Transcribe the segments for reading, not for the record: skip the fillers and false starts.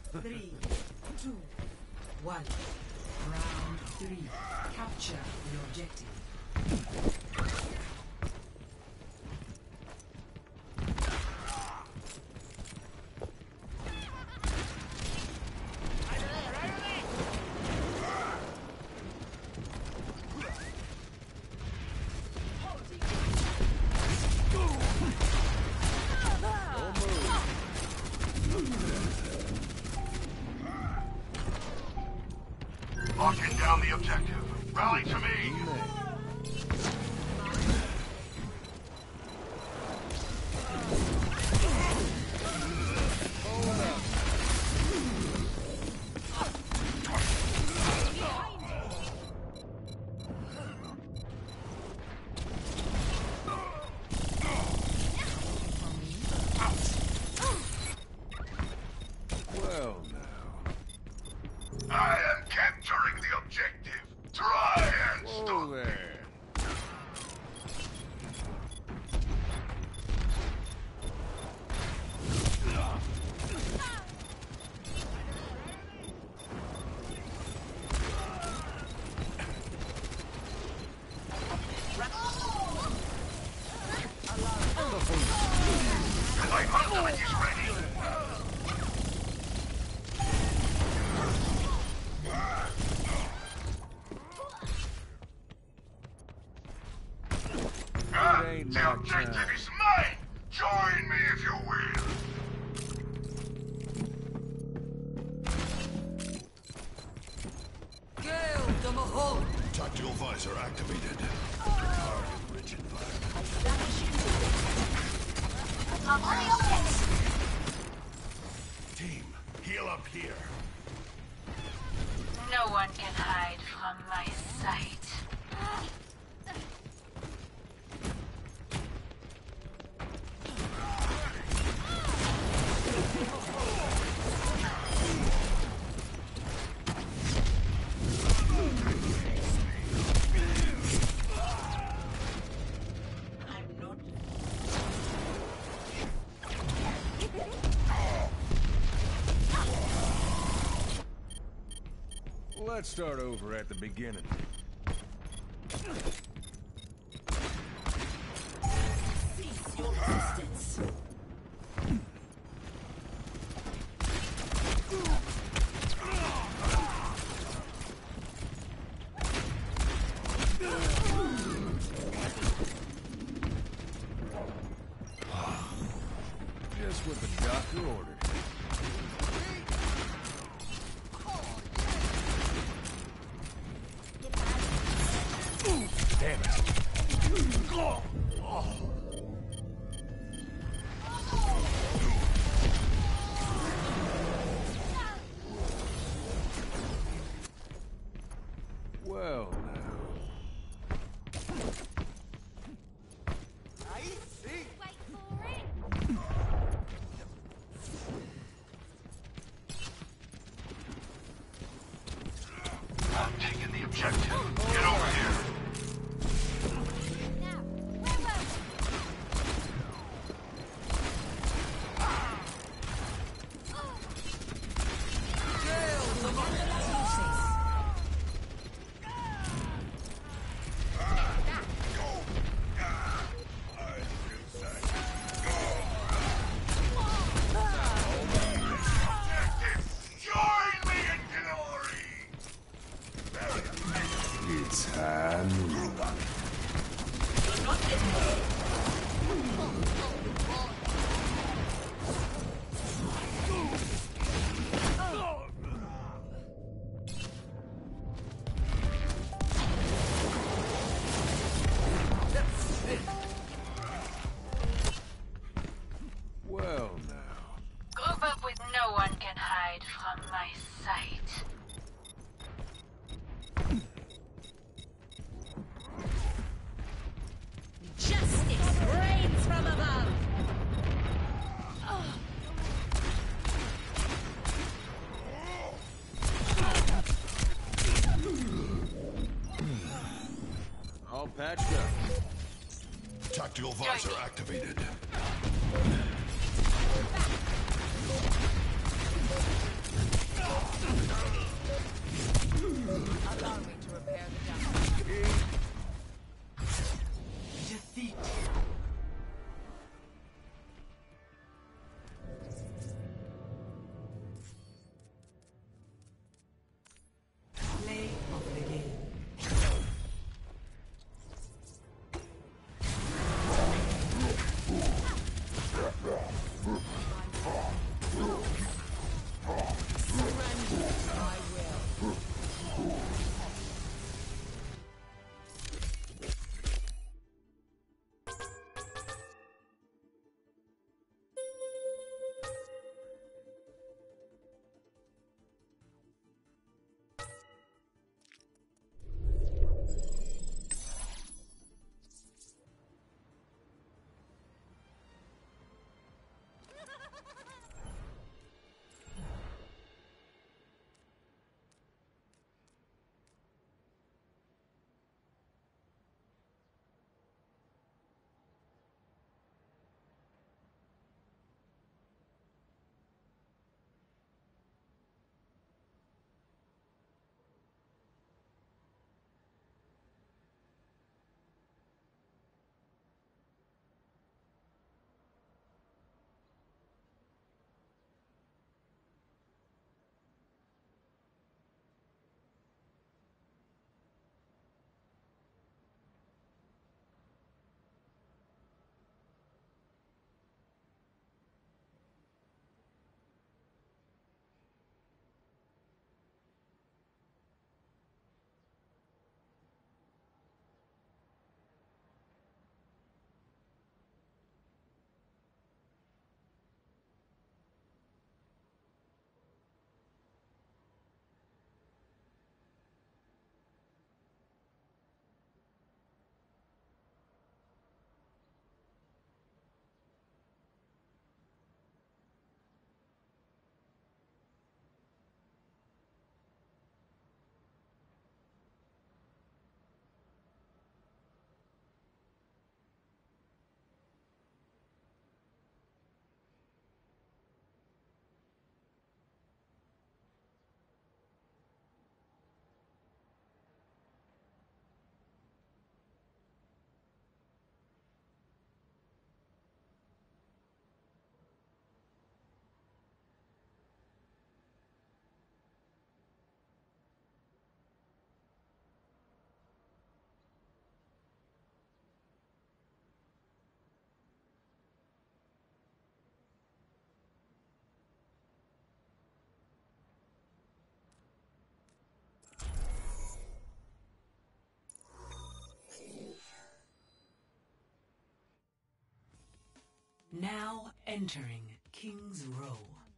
3, 2, 1. Round 3. Capture the objective. Locking down the objective. Rally to me. Well, now. I am capturing the objective. Try and Whoa stop. there. My ultimate is ready. ain't The my objective time. is mine. Join me if you will. Gale the Mahal! Tactical visor activated. Target rich environment. Team, heal up here. No one can hide from my sight. I'm not. Let's start over at the beginning. Cease your resistance. Just what the doctor ordered. Damn it. Well, now. I'm taking the objective. Get over here. Join me in glory! It's time. Well, now. Group up with no one can hide from my sight. Justice reigns from above! All patched up. Tactical visor activated. Allow me to repair the damage. Defeat. Play of the game. Now entering King's Row.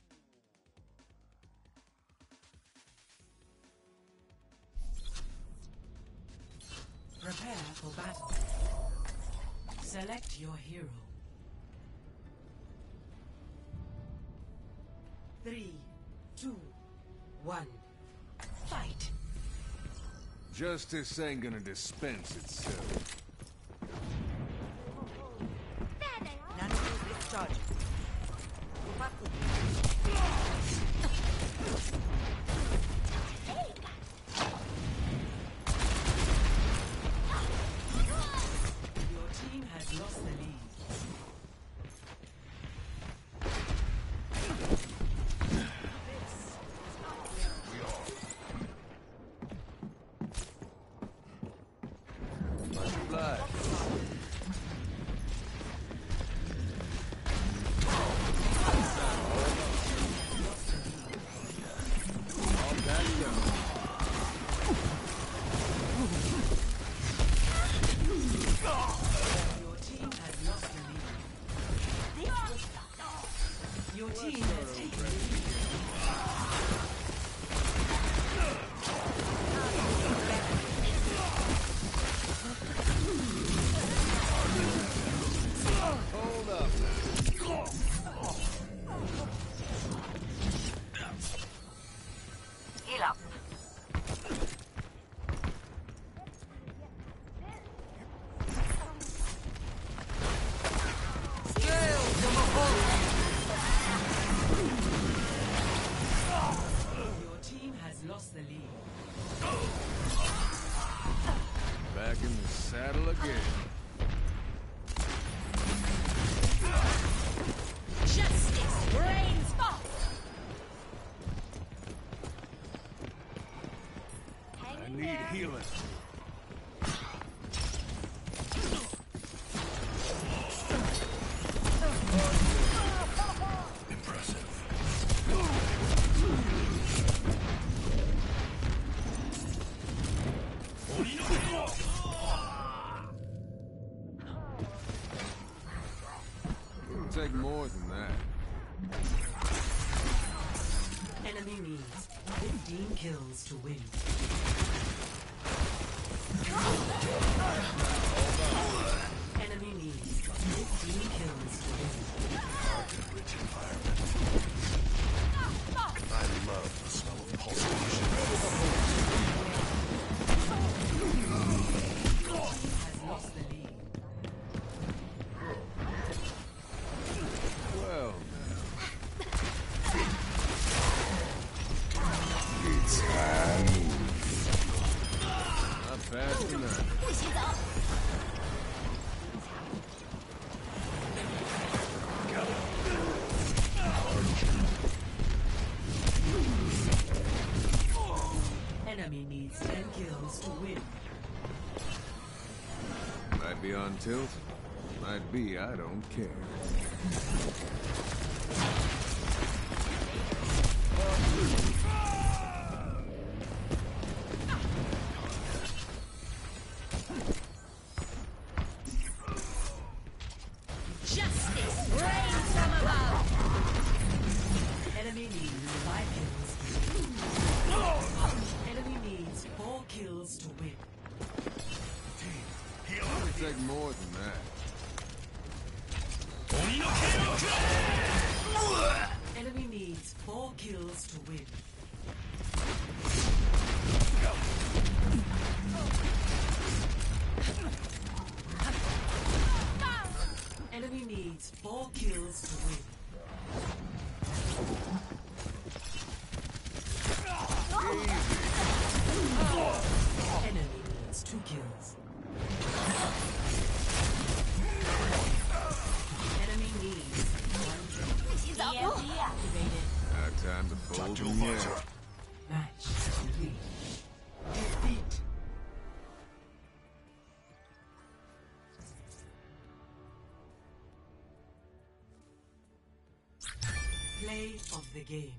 Prepare for battle. Select your hero. 3, 2, 1. Fight! Justice ain't gonna dispense itself. Your team has lost the lead. Blood. Your team has lost the lead. Your team has taken the lead. Hold up. Heal up. Your team has lost the lead. Back in the saddle again. Justice reigns. I need healing. Impressive. It'll take more than that. Enemy needs 15 kills to win. Enemy needs 15 kills to win. Rich environment. I love the smell of pulsation. Has lost the lead. Well, It's time. not fast enough. 不许走。 Enemy needs 10 kills to win. Might be on tilt. Might be I don't care. Justice reigns from above. Enemy needs 5 kills. Enemy needs 4 kills to win. It'll take more than that. Enemy needs 4 kills to win. Enemy needs 4 kills to win. Enemy needs 2 kills. Enemy needs 1 kill. 不许走。 Activated. Now time to fold Tactical them visor. out. Match complete. Defeat. Play of the game.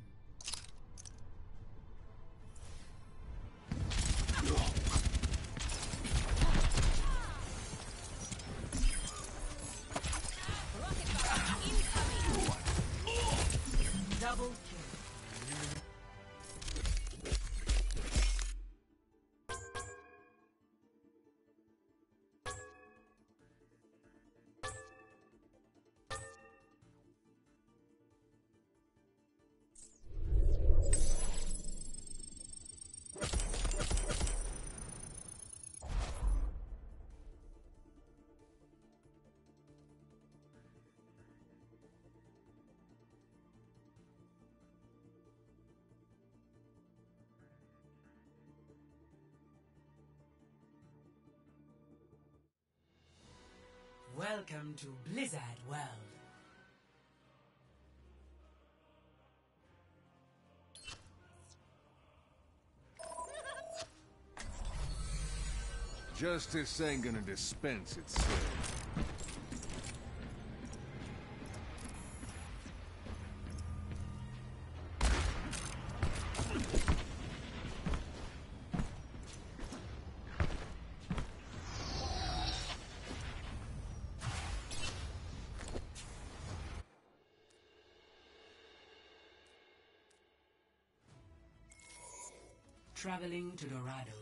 Double kill. Welcome to Blizzard World. Justice ain't gonna dispense itself. Traveling to Dorado.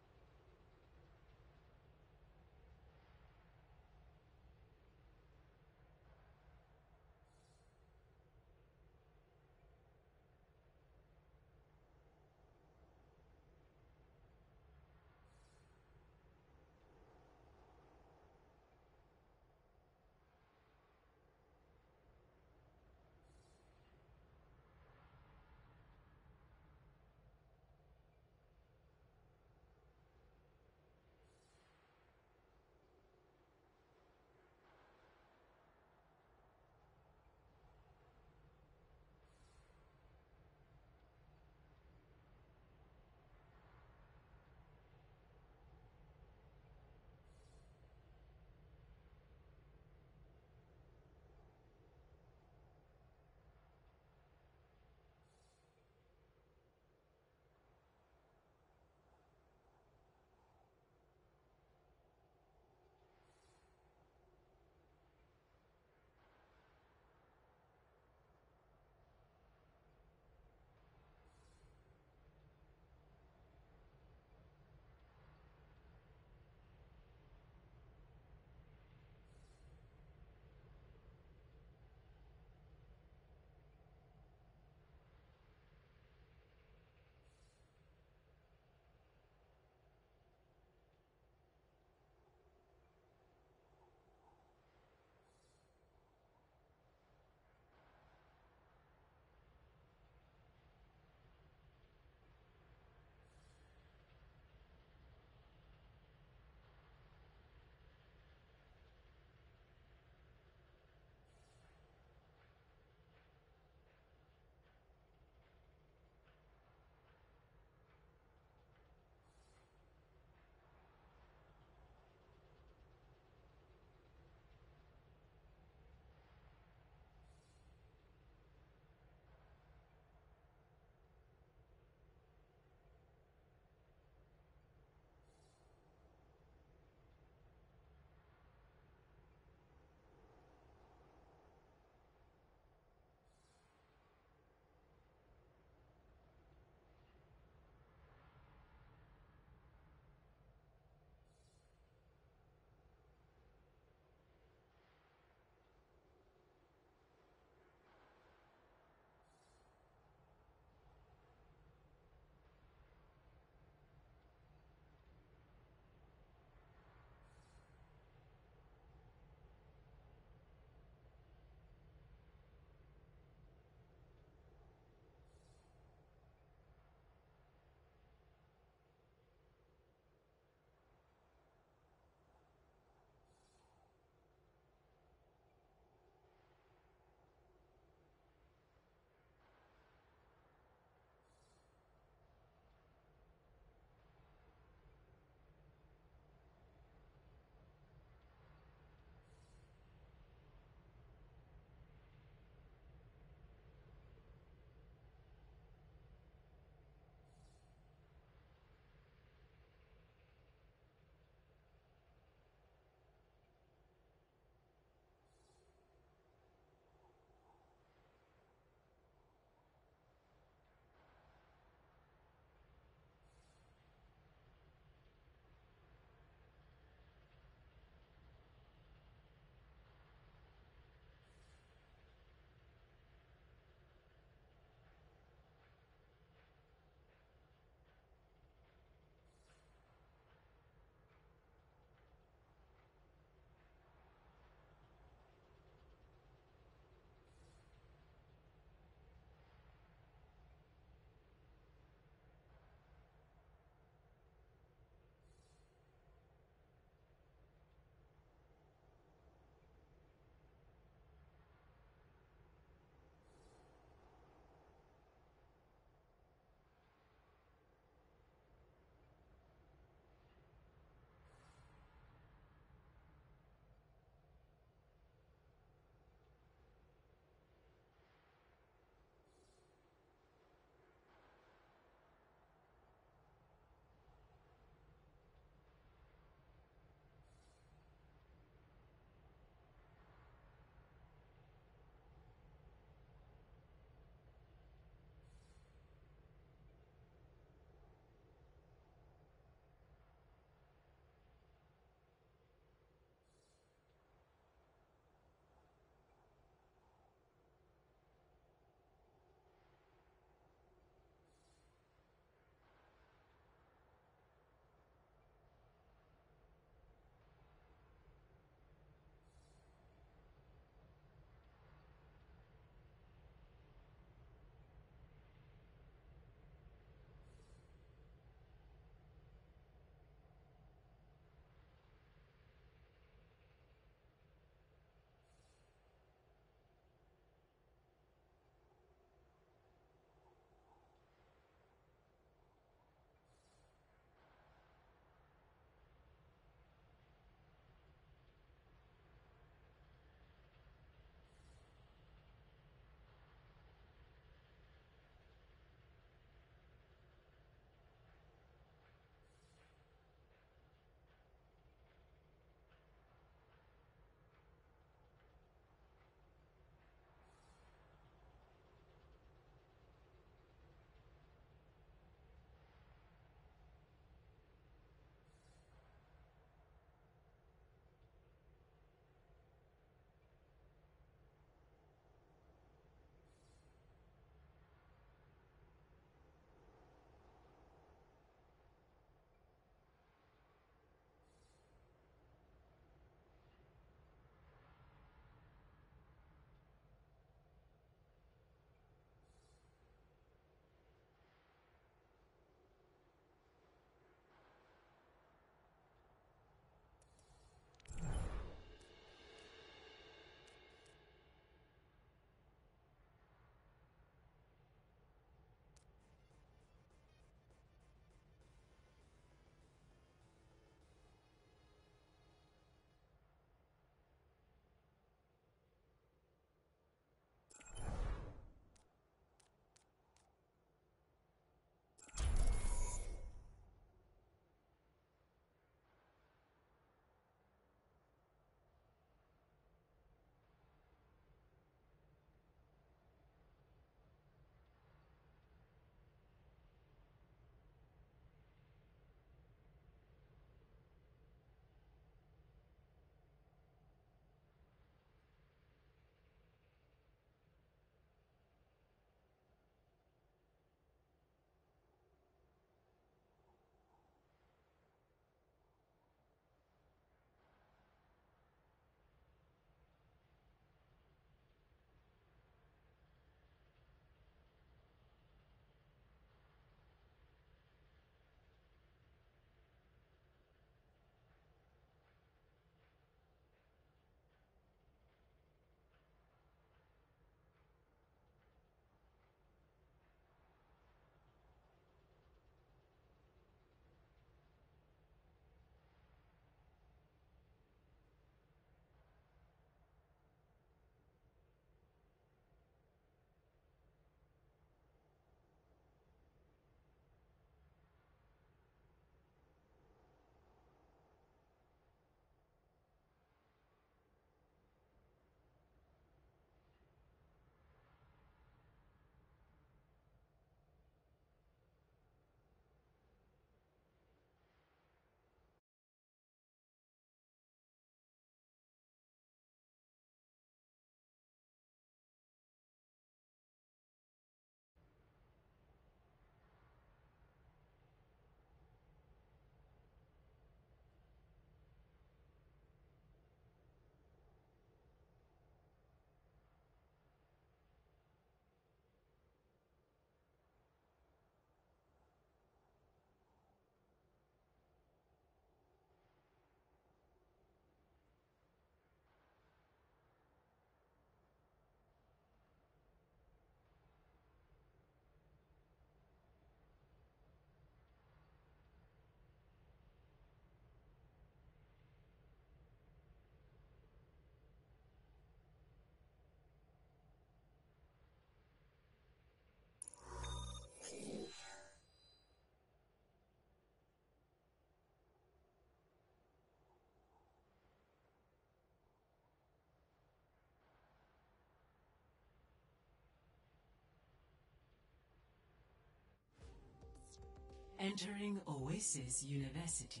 Entering Oasis University.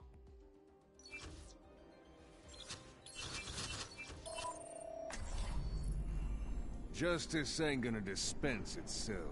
Justice ain't gonna dispense itself.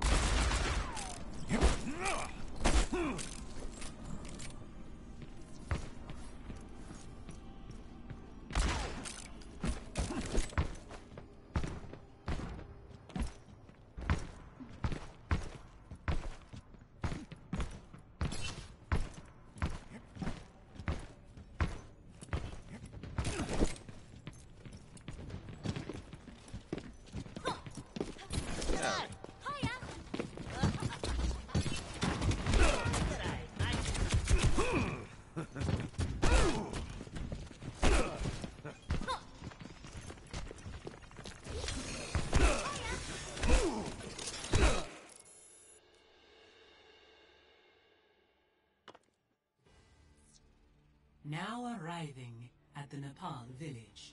Now arriving at the Nepal village.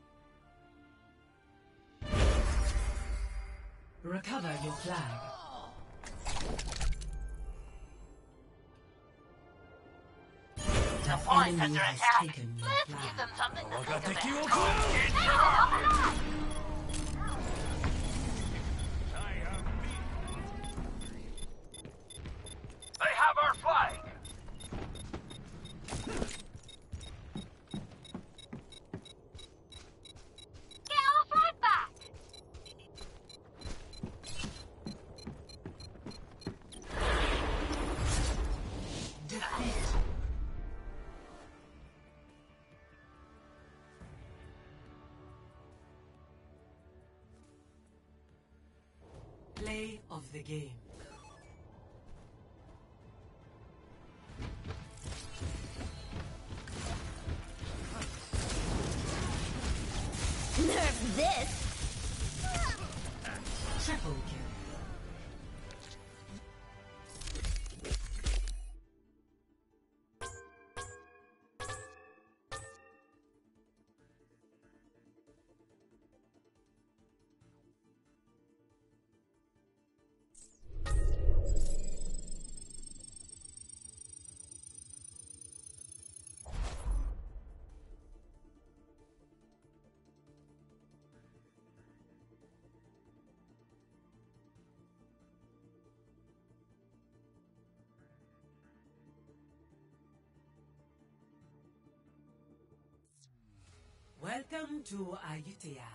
Recover your flag. The enemy has taken your Let's give flag. them something to think about. They have our flag! Get our flag back! Defeat. Play of the game. Nerf this! Triple kill. Welcome to Ayutthaya.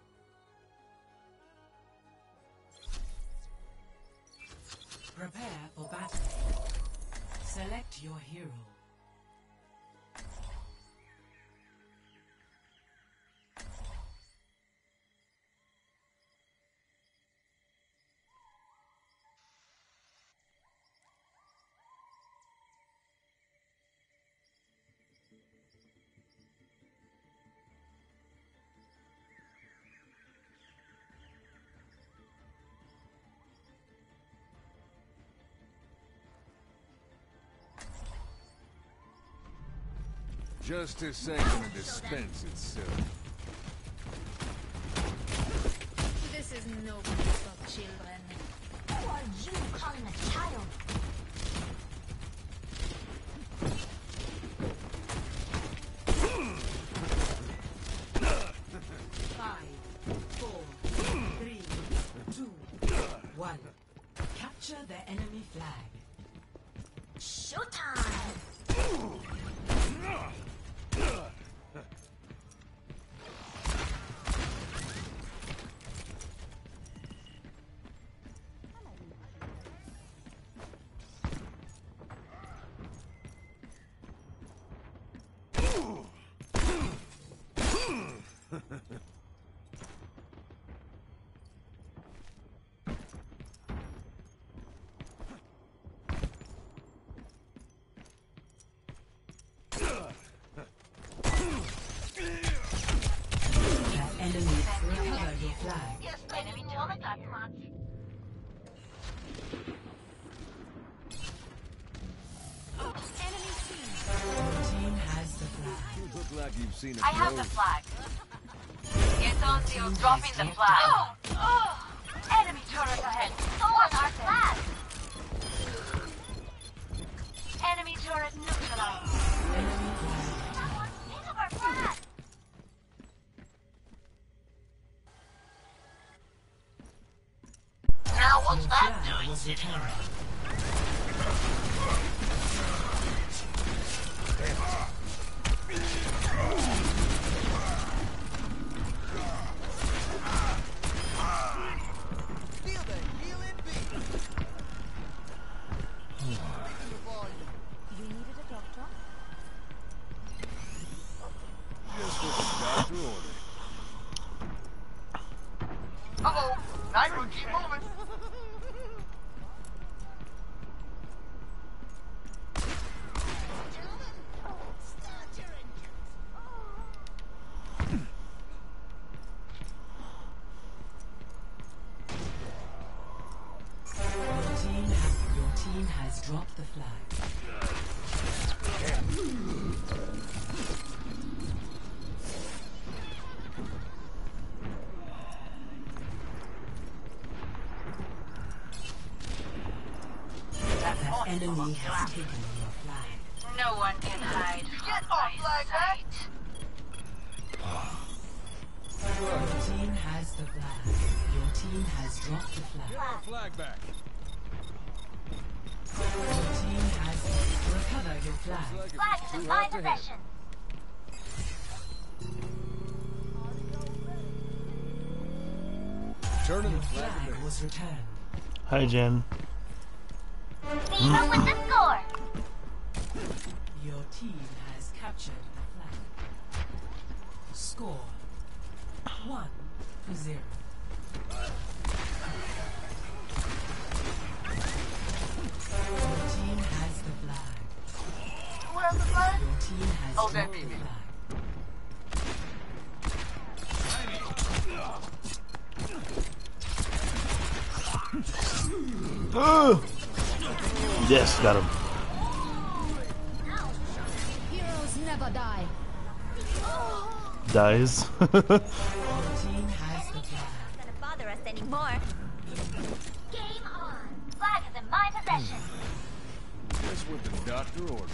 Prepare for battle. Select your hero. Justice ain't gonna dispense itself. This is no place for children. Who are you calling a child? Five, four, three, two, one. Capture the enemy flag. Showtime! Enemy, recover your flag. Yes, enemy turret at once. Enemy seen. Your team has the flag. You look like you've seen a I have the ghost. flag. It's dropping the flag. Enemy turret ahead. On our flag. that doing sitting around? Feel the healing beat. You needed a doctor? Just what the doctor ordered. Uh-oh. Nitro, keep moving. Your team has dropped the flag. The enemy has taken your flag. No one can hide Get from off my flag back. sight. Your team has the flag. Your team has dropped the flag. Get our flag back. Your team has recover your flag. Like Flag it's is in too my hot to handle. possession. Turning Your the flag flag back. was returned. Hi, Jen. Viva with the score. Your team has captured the flag. Score 1-0. Your team has the flag. Who has the flag? Your team has Oh, that dropped be the me. flag. Yes, got him. Heroes never die. Dies. Your team has the flag. Gonna bother us anymore. Game on. Flag is in my possession. Just what the doctor ordered.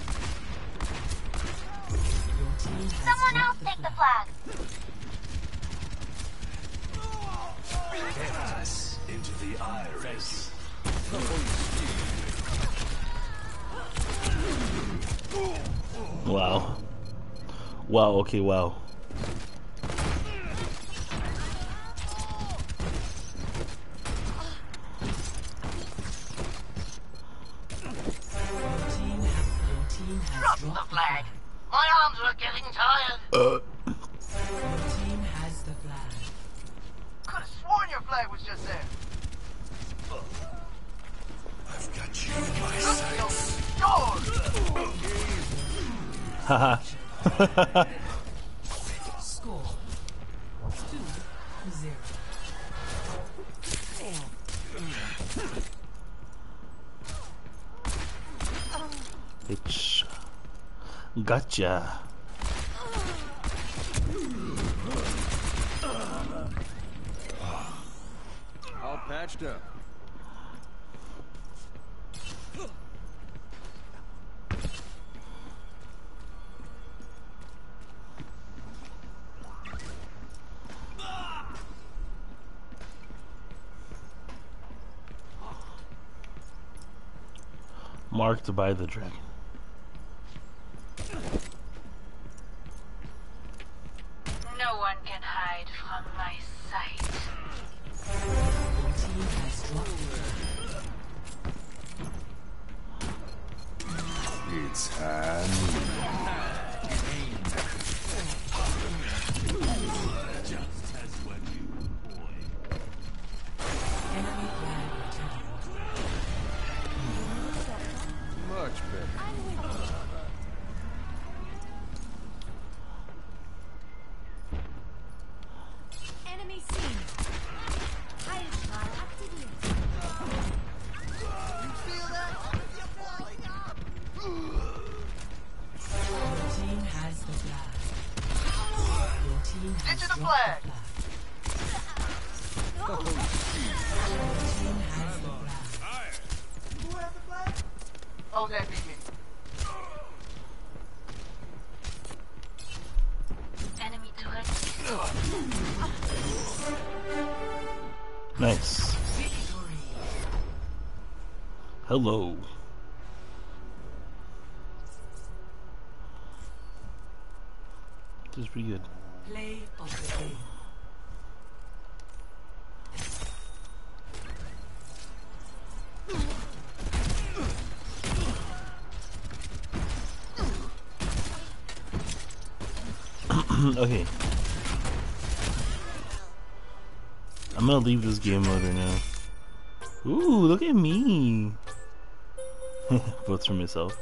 Your team has Someone else dropped the take the flag. flag. Canvas into the iris. Wow. Wow, okay, wow. Your team has Drop the dropped the flag. flag. My arms are getting tired. Your team has the flag. Could have sworn your flag was just there. I've got you in my sights. Haha. Score 2-0. Bitch. Gotcha. All patched up. Marked by the dragon. No one can hide from my sight. Your team has dropped the flag. It's high Enemy flag returned. much better. Enemy seen. Heilstrahl aktiviert. You feel that? You're blowing up. Your team has the flag. Your team has Into the dropped flag. the flag. Your team has the flag. Who has the flag? Oh, that be me. Enemy turret. Nice. Victory. Hello. This is pretty good. Play of the game. Okay. I'm gonna leave this game mode right now. Ooh, look at me. Votes for myself.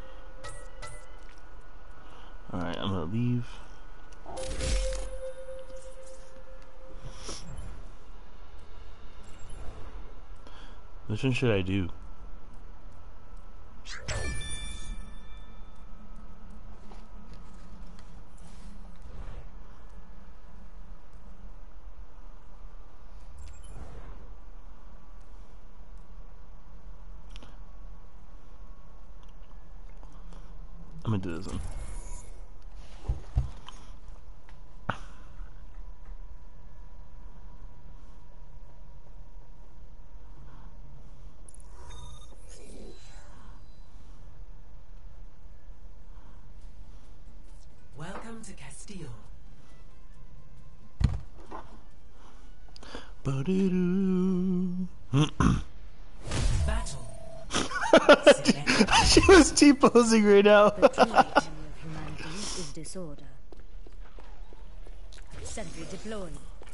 Alright, I'm gonna leave. Which one should I do? I'm gonna do this one. Welcome to Castile. Ba-doo-doo. Battle. She was T-posing right now. The true enemy of humanity is disorder. Sentry deployed.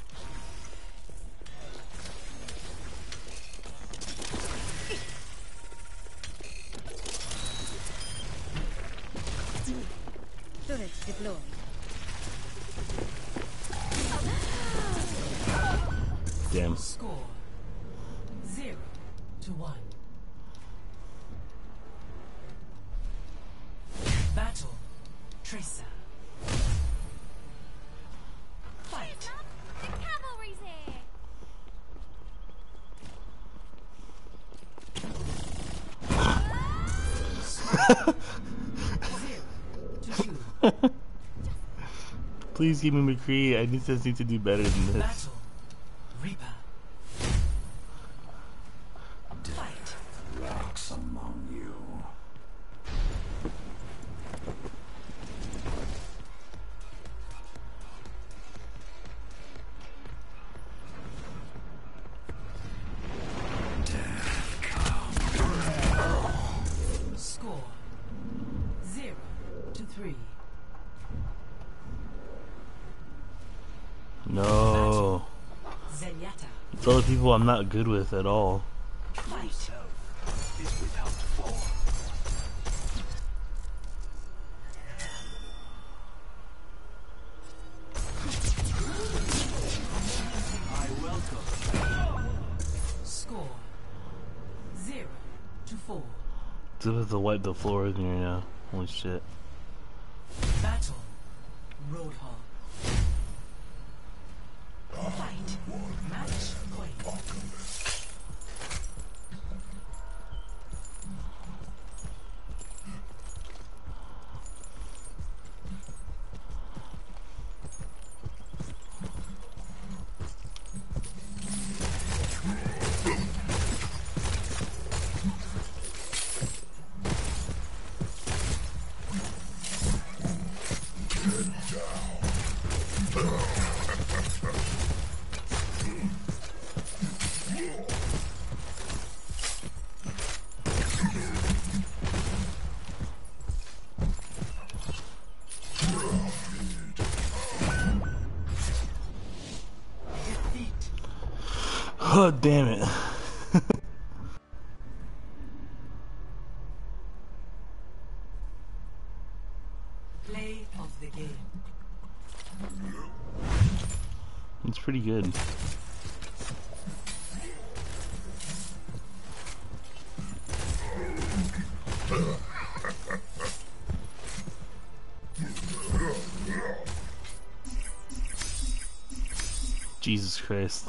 Turret deployed. Damn. Score 0-1. Battle. Tracer. Fight. The cavalry's here. Please give me McCree. I need to do better than this. Battle. Reaper. Fight. Rocks among you. Score 0-3. No. Zenyatta. It's all the people I'm not good with at all. Fight. Is without form. I welcome. Score 0-4. It's about to wipe the floor with me right now. Holy shit. Battle. Roadhog. Fight. Match point. Oh, damn it. Play of the game. It's pretty good. Jesus Christ.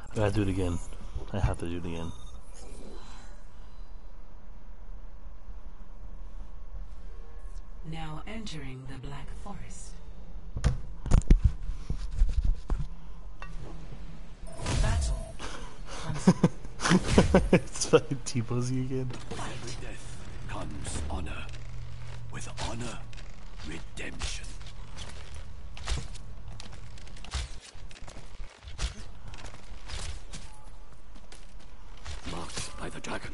I gotta do it again. I have to do it again. Now entering the Black Forest. Battle. It's fucking T-posing again. With death comes honor. With honor, redemption. Marked by the dragon.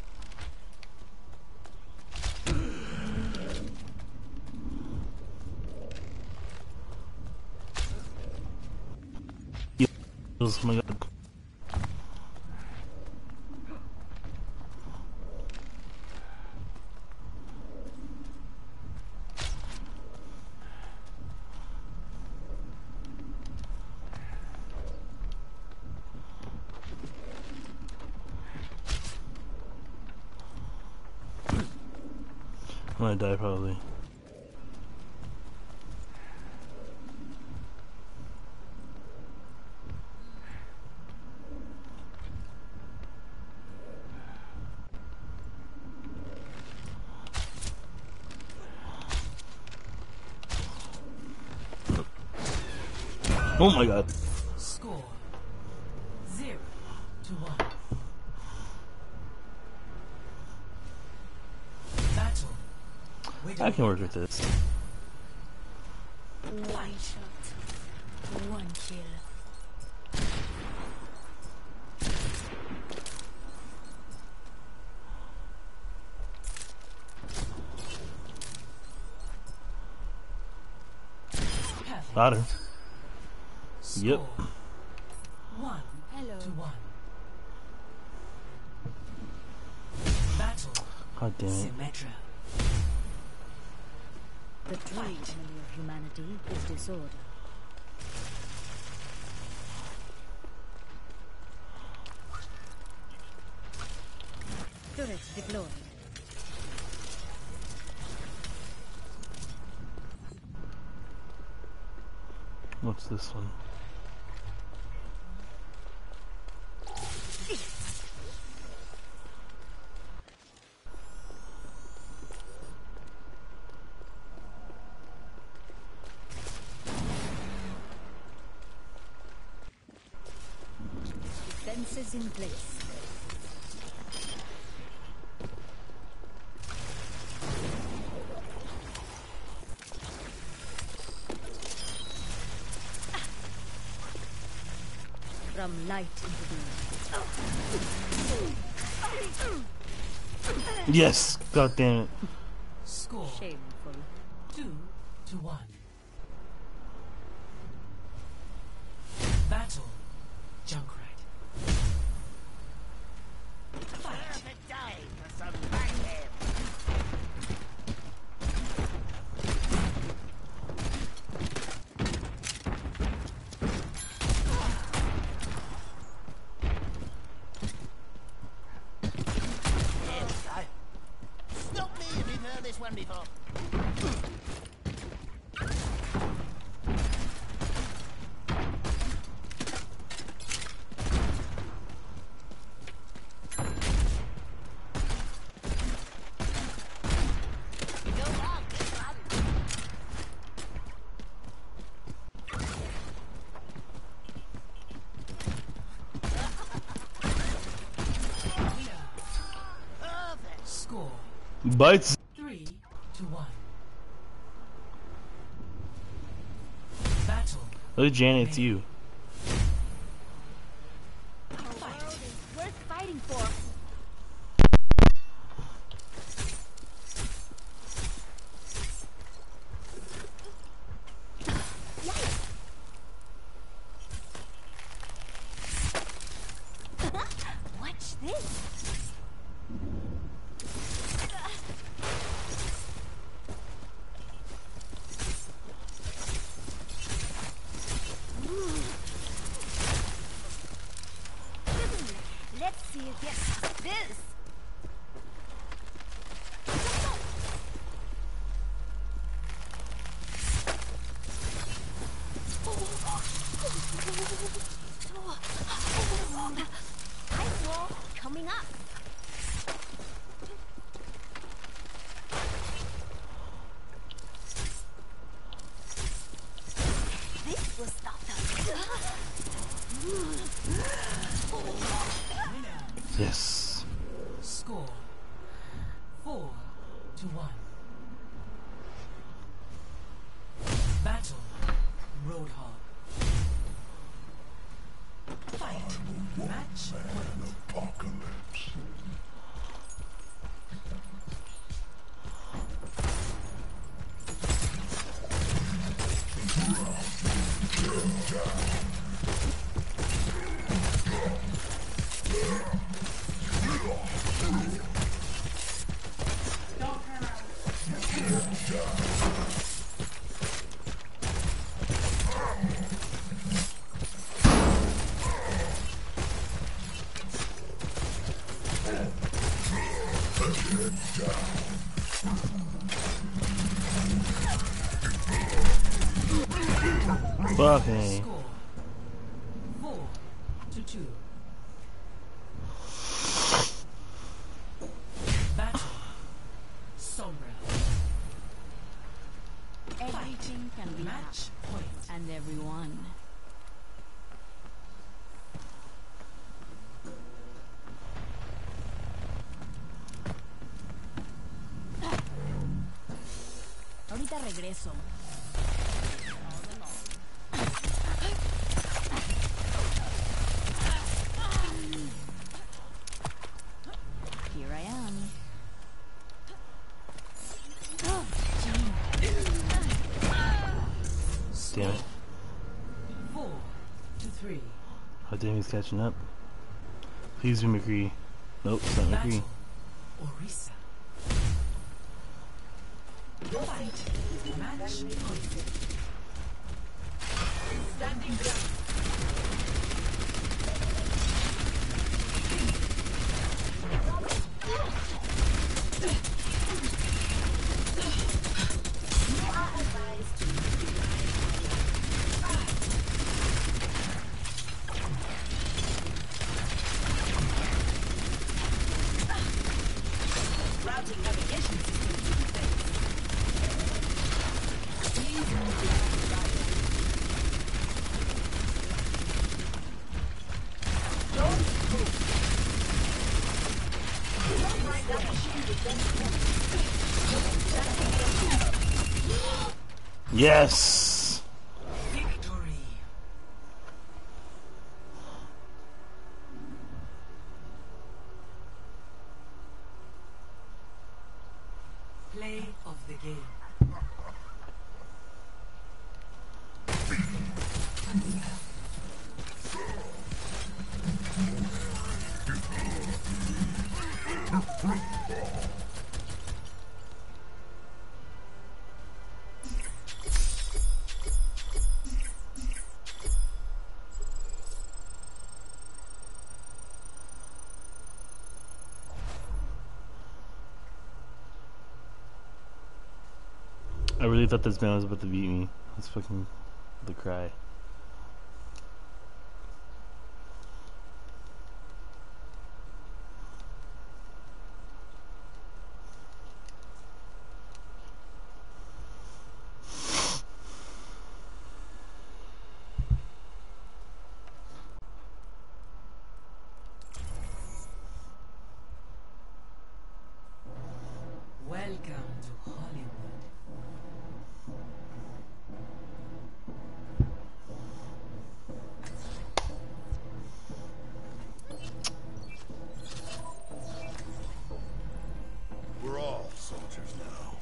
Oh my god. I'm gonna die probably. Oh my god. Score 0-1. Battle. I can work with this. One shot. One kill. Got her. Score Yep. 1-1. Hello. Battle. God damn it. Symmetra. The true enemy of humanity is disorder. Turret deployed. What's this one? Defenses in place. From light into being. Yes! God damn it. Score Shameful. 2-1. Battle. Junkrat. Perfect day for some banging. Stop me if you've heard this one before. Score Bites. 3-1. Battle. Look at Janet, it's you. Worth fighting for. Watch this. Let's see if yes, this. Ice wall coming up. This will stop them. Yes. Score 4-1. Battle Roadhog. Fight. Match point. Apocalypse. Fucking. Score 4-2. Battle Sombra. Everything can be Match point. and everyone. Ahorita regreso. Here I am. Damn it. 4-3. Oh damn, he's catching up. Please be McCree. Nope, it's not McCree. Battle Orisa. Fight. Match point. Standing ground. Routing navigation system to defense. Yes! Victory. Play of the game. I really thought this man was about to beat me. That's fucking the cry. Welcome to Hollywood. We're all soldiers now.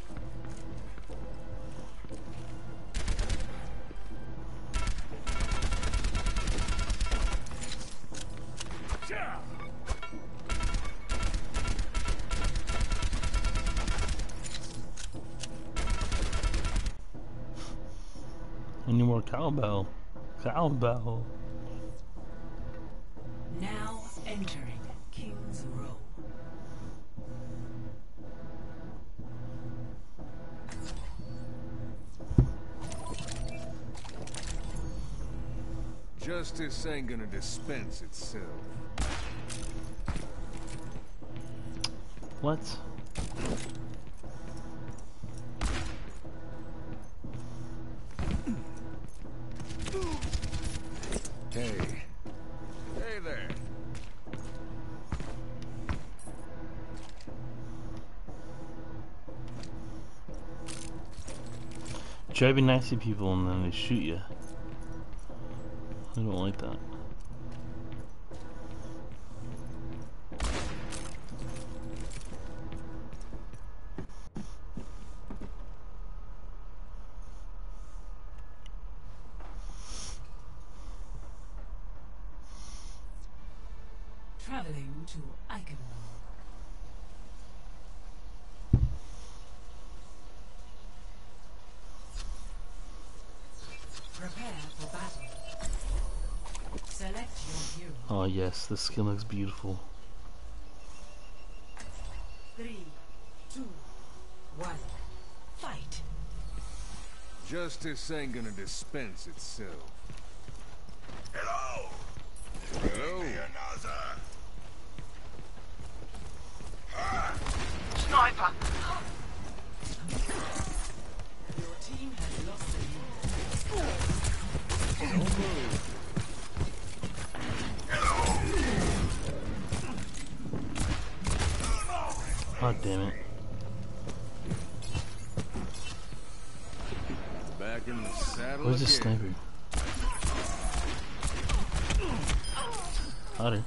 I need more cowbell. Cowbell. Now entering King's Row. Justice ain't gonna dispense itself. What? Hey. Hey there. Try to be nice to people and then they shoot you. I don't like that. Traveling to Icon. Prepare for battle. Select your hero. Oh yes, this skin looks beautiful. 3, 2, 1. Fight. Justice ain't gonna dispense itself. Hello! Hello? Another. Sniper! Your team has lost the lead. Don't move. Oh damn it. Back in the saddle Where's the again. sniper? Hotter.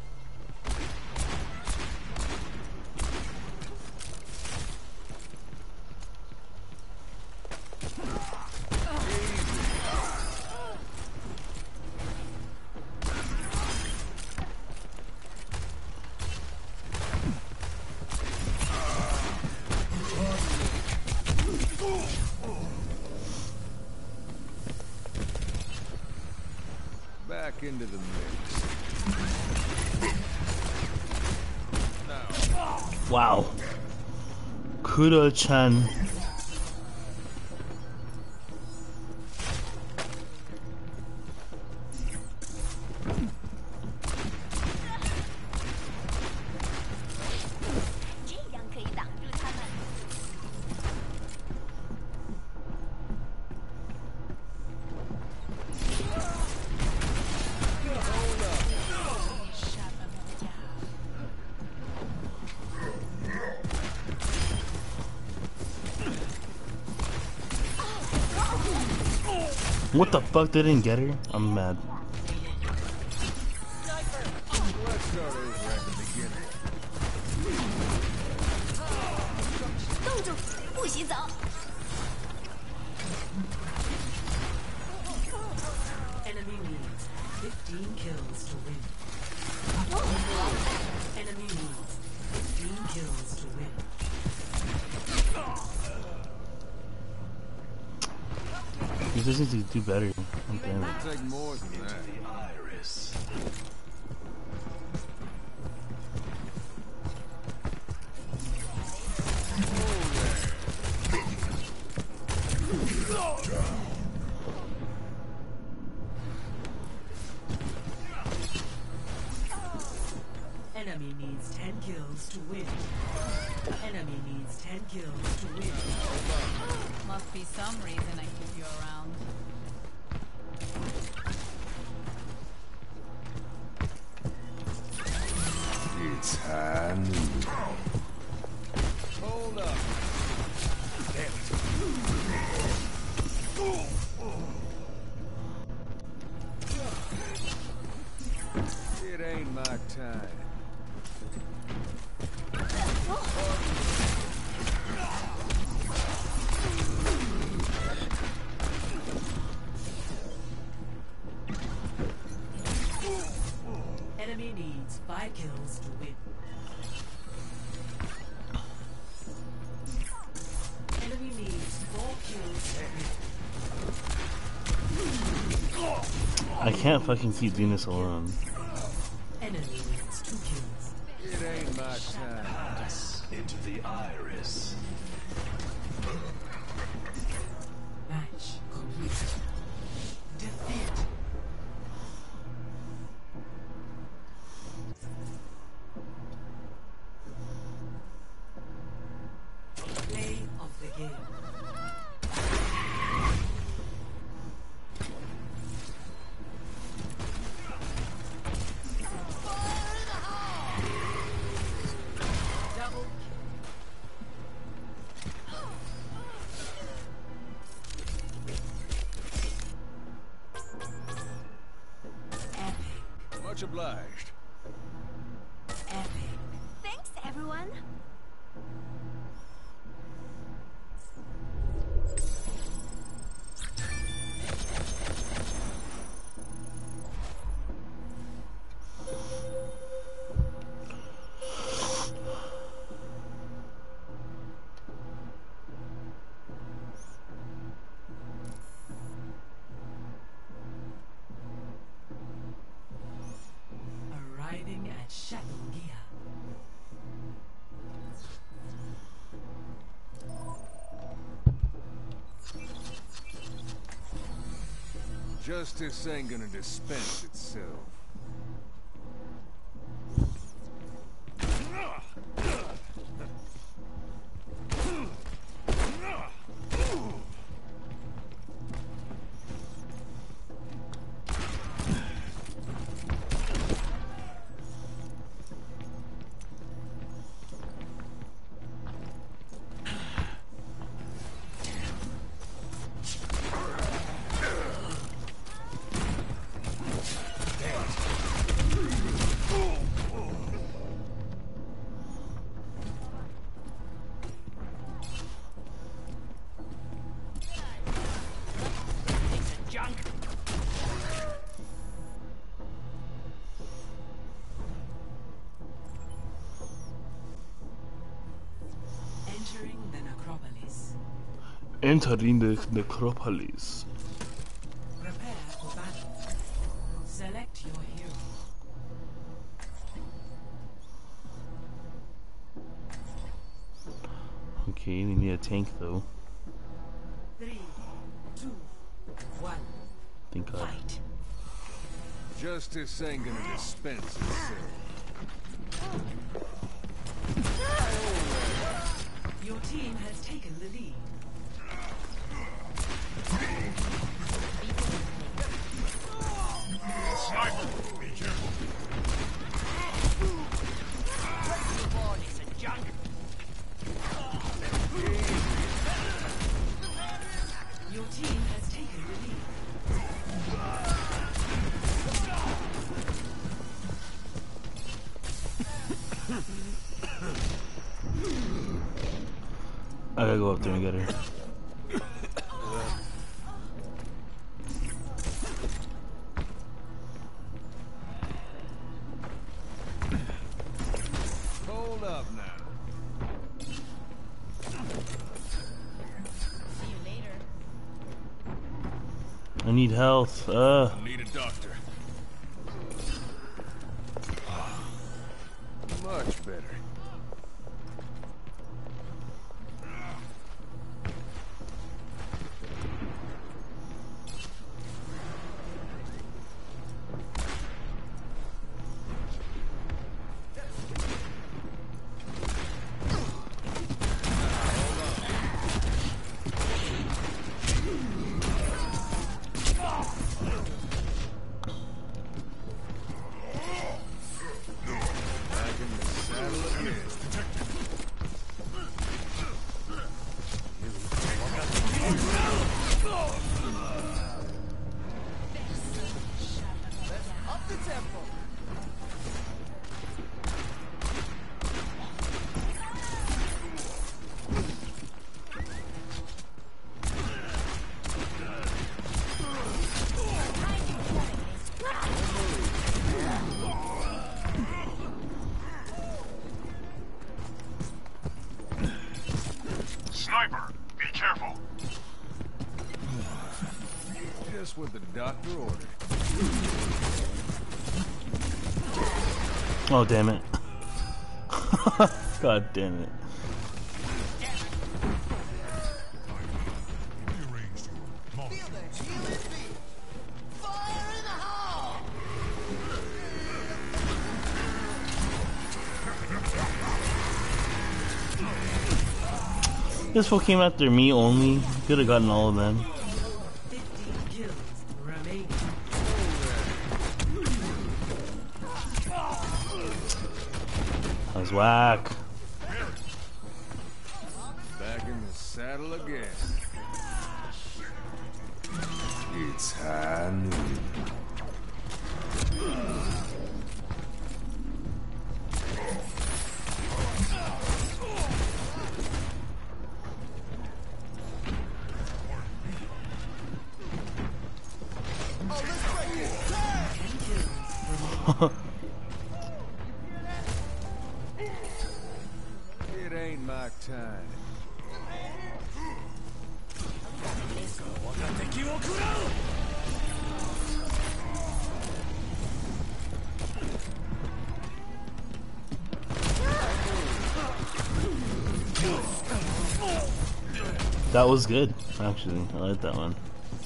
Back into the mix. Wow. Kudo-chan. What the fuck? They didn't get her? I'm mad. Let's start over at the beginning. 冻住，不许走！ Enemy needs 15 kills to win. Enemy needs 15 kills to win. He just needs to do better. Oh, damn it. Take more than that. Iris. Enemy needs 10 kills to win. Enemy needs 10 kills to win. Must be some reason I keep you around. It's high noon. Hold up. It ain't my time. Enemy needs 5 kills to win. Enemy needs 4 kills to win. I can't fucking keep doing this alone. Enemy needs 2 kills. It ain't my time. Pass into the iris. Match complete. Defeat. Much obliged. Epic. Thanks, everyone. Arriving at Shadow-Gia. Justice ain't gonna dispense itself. Entering the necropolis. Entering the necropolis. Prepare for battle. Select your hero. Okay, we need a tank though. 3, 2, 1. Thank God. Fight. Justice ain't gonna dispense itself. Your team has taken the lead. Sniper, be careful. Borne is a junk. Your team has taken the lead. I gotta go up there and get her. Hold up now. See you later. I need health. Need a doctor. Much better. Sniper, be careful. Just what the doctor ordered. Oh damn it. God damn it. Rearranged your molecule. This fool came after me only. Could have gotten all of them. 50 kills remaining. That was whack. Back in the saddle again. It's high noon. It ain't my time. That was good, actually. I like that one.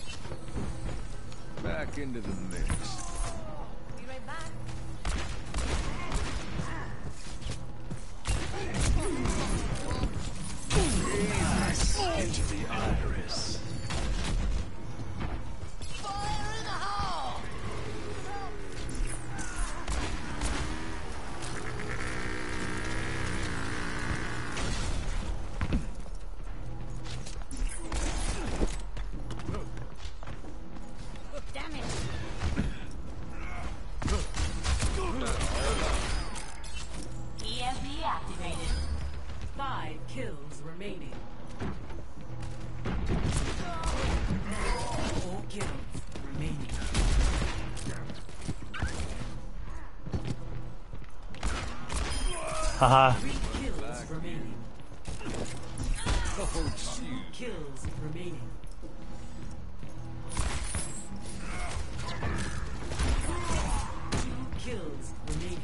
Back into the mix. Be right back. Into the iris. Fire in the hole! Damn it. EMP activated. 5 kills remaining. 4 kills remaining. Haha. 3 kills remaining. Oh, shoot. Kills remaining. 2 kills remaining.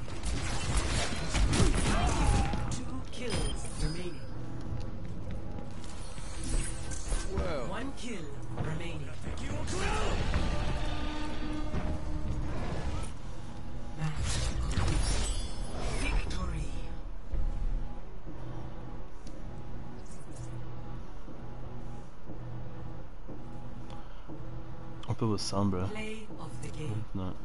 2 kills remaining. Well, 1 kill remaining. Match victory. I hope it was Sombra. Play of the game. If not.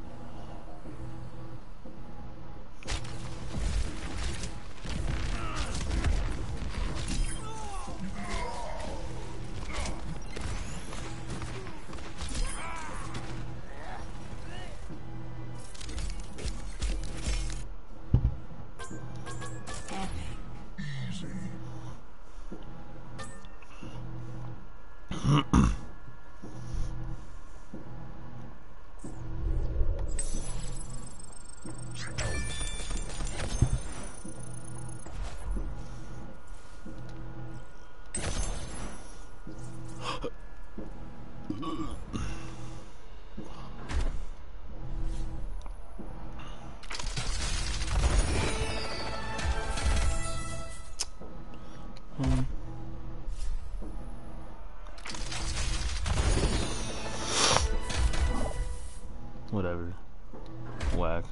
Whatever. Whack.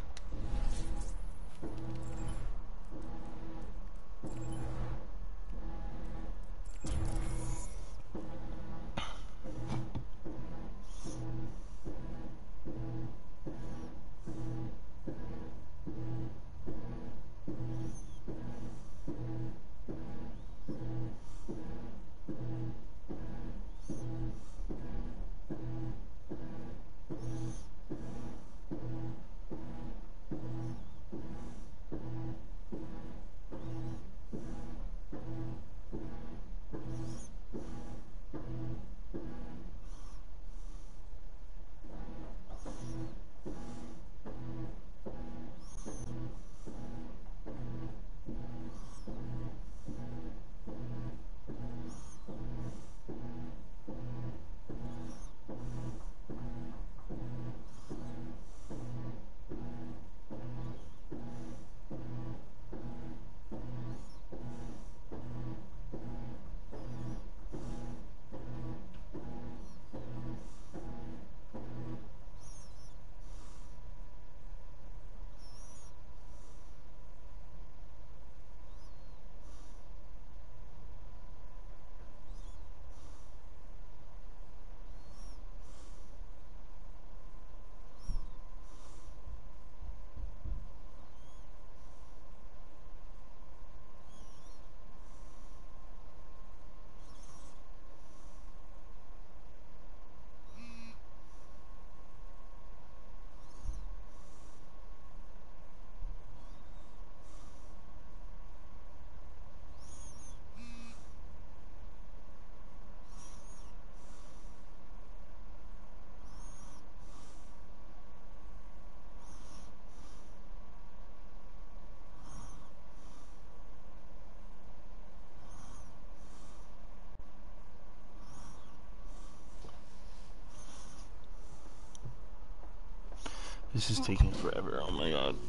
This is taking forever. Oh my god.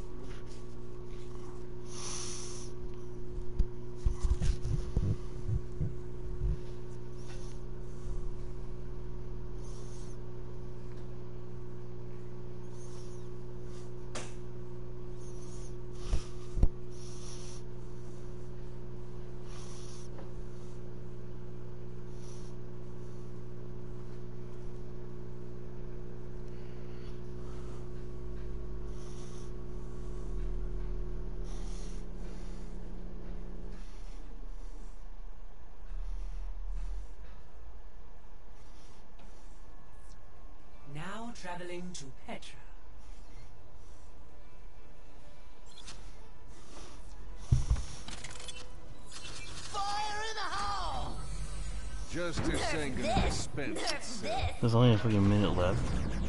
Now traveling to Petra. Fire in the hole! Justice ain't gonna dispense itself. There's only a fucking minute left.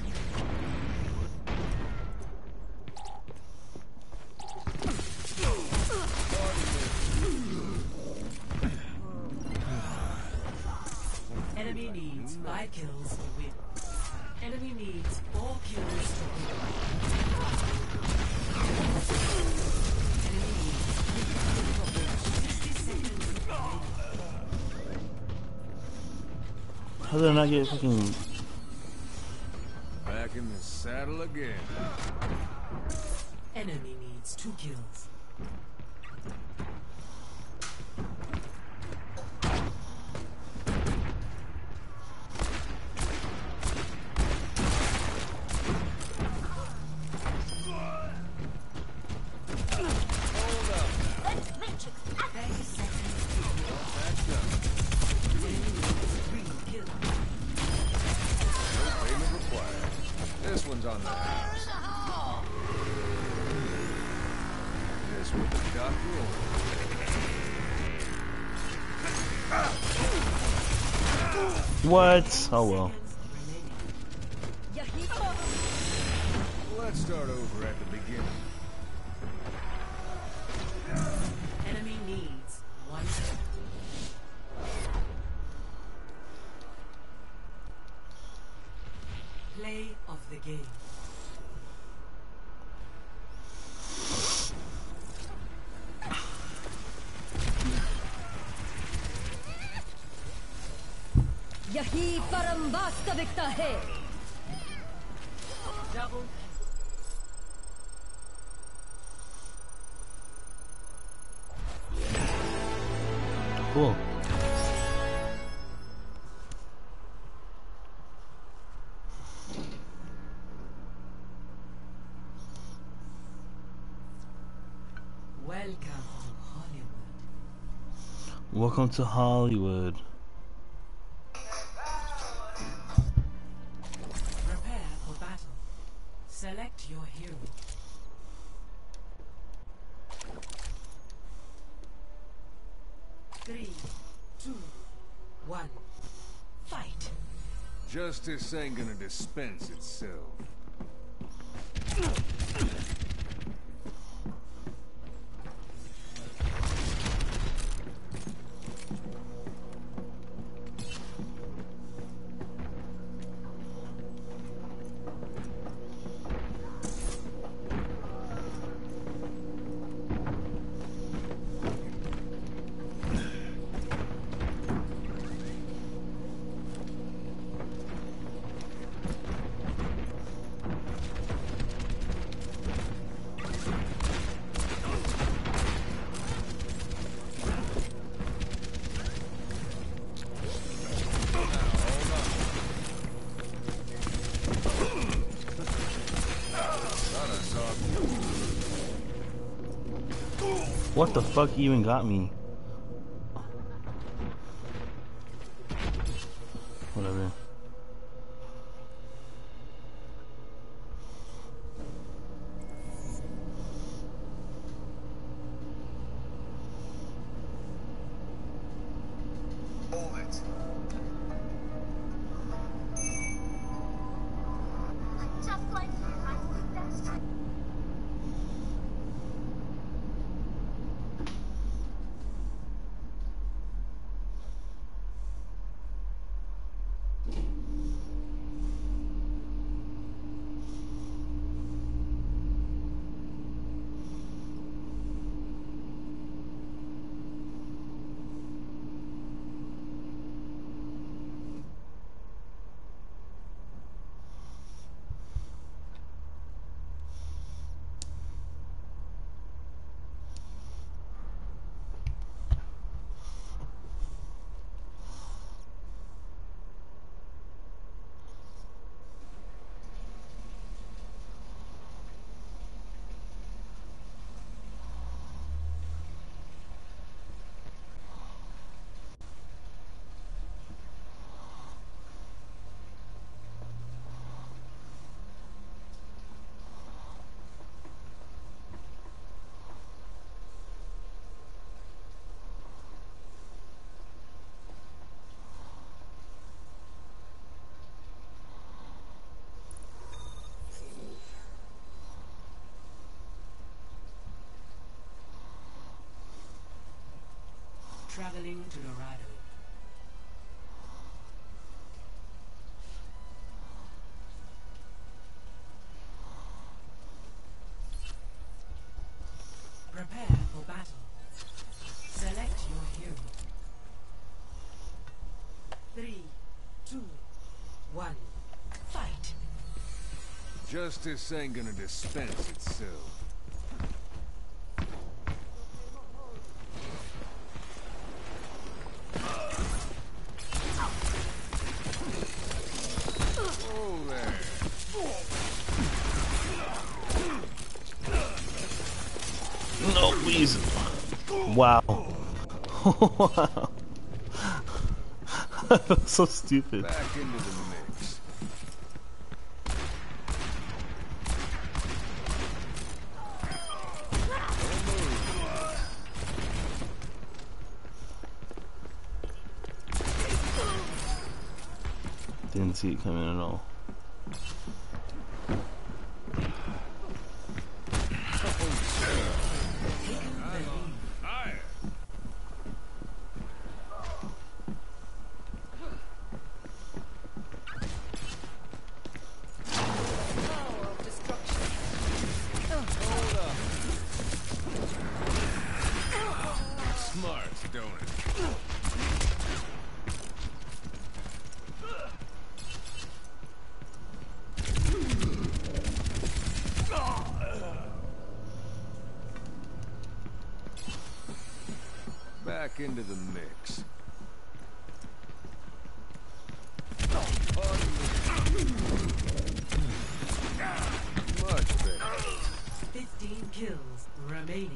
Enemy needs 5 kills to win. Enemy needs 4 kills to win. Enemy needs 60 seconds to win. How did I not get fucking... Back in the saddle again. Enemy needs 2 kills. This one's on the house. This with the doctor or... What? Oh well. Let's start over at the beginning. Enemy needs 1 kill. Play of the game. यही परम वास्तविकता है। Double. Cool. Welcome to Hollywood. Welcome to Hollywood. Prepare for battle. Select your hero. Three, two, 1. Fight. Justice ain't gonna dispense itself. What the fuck even got me? Whatever. Just like you, I'm the best. traveling to Dorado. Prepare for battle. Select your hero. 3, 2, 1. Fight. Justice ain't gonna dispense itself. Oh there. No, please. Wow. Wow. That's so stupid. Back into the mix. Didn't see it coming at all. Smart, don't it? Back into the mix. Much better. 15 kills remaining.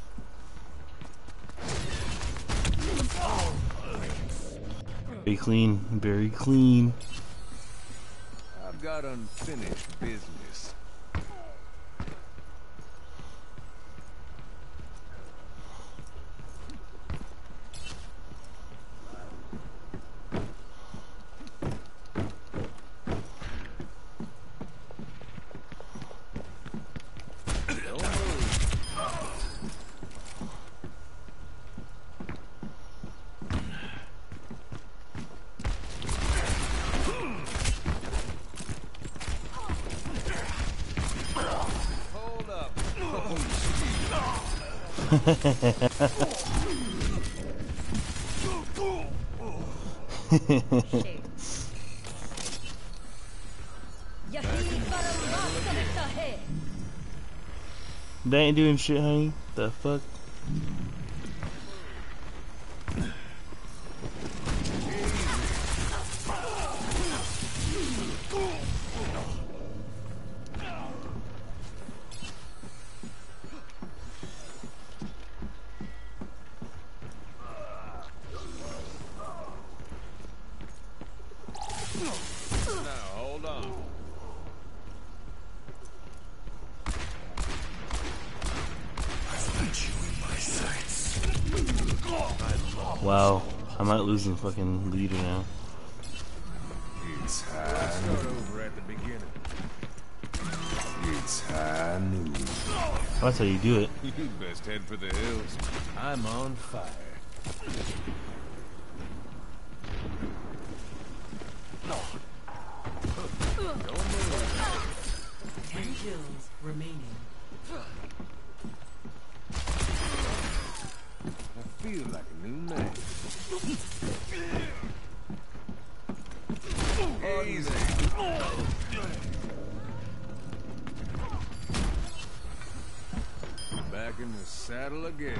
Very clean, very clean. I've got unfinished business. Hold up. They ain't doing shit, honey. The fuck? Now, hold on. Wow. I might lose the fucking leader now. It's high noon. Start over at the beginning. It's high noon. That's how you do it. You best head for the hills. I'm on fire. Don't move. 10 kills remaining. I feel like a new man. Easy. Back in the saddle again.